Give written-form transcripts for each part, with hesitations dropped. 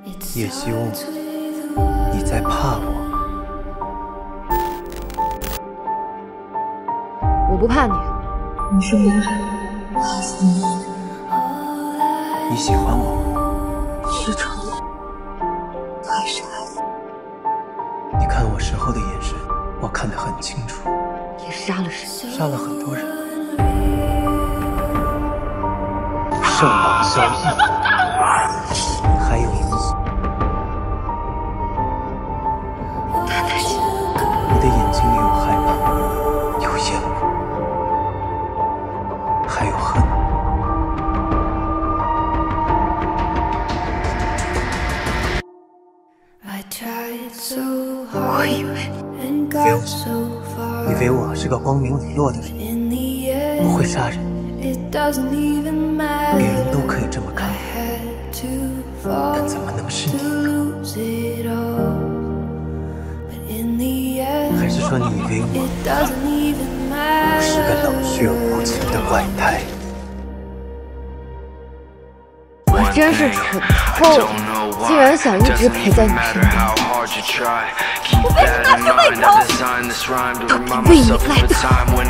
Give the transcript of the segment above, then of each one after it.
叶希雾，你在怕我？ 我不怕你。 你是女海，还是你？ 你喜欢我？ 是宠物，还是爱？ 你看我身后的眼神，我看得很清楚。 你杀了谁？ 杀了很多人。圣王萧逸，还有你。 他太近。 你的眼睛里有害怕，有厌恶，还有恨。 我以为以为我是个光明磊落的人，不会杀人，别人都可以这么看我，但怎么能是你？还是说你以为我是个冷血无情的怪胎？ 我真是蠢透了，竟然想一直陪在你身边。我为什么要学魏童？都不为你来的。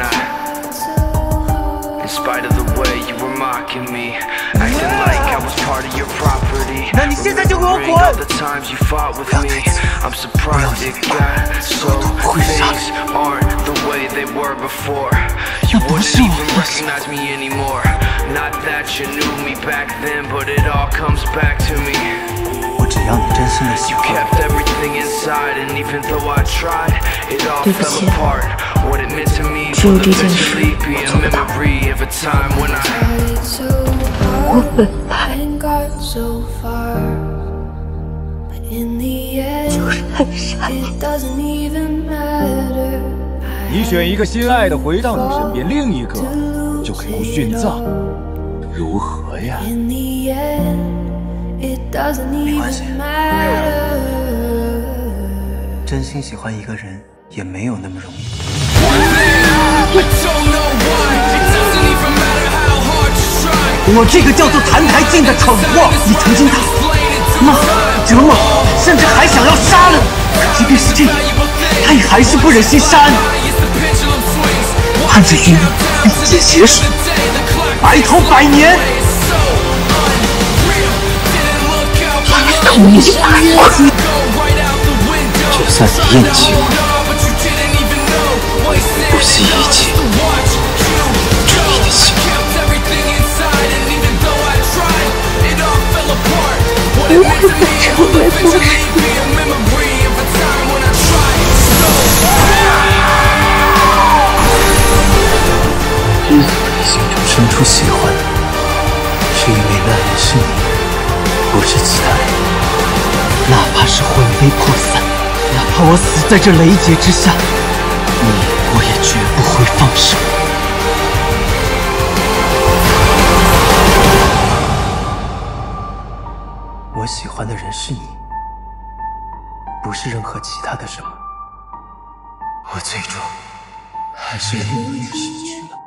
那你现在就给我滚！不要推辞，不要隐瞒，我都不会杀人。那不是我的喜欢。我只要你真心的喜欢我。 对不起，只有这件事我做不到。我本来就是很善良。 你选一个心爱的回到你身边，另一个就给我殉葬，如何呀？ 没关系，真心喜欢一个人也没有那么容易。我这个叫做澹台烬的蠢货，你曾经打、骂、折磨，甚至还想要杀了你。可即便是这样，他也还是不忍心杀你。汉子军历劫邪水，白头100年。 同一把苦， 就算你厌弃我，我也会不惜一切治你的心。 不会再成为陌生人。 之所以心中生出喜欢，是因为那人是你，不是其他人。哪怕是魂飞魄散，哪怕我死在这雷劫之下，我也绝不会放手。我喜欢的人是你，不是任何其他的什么。我最终还是离你而去了。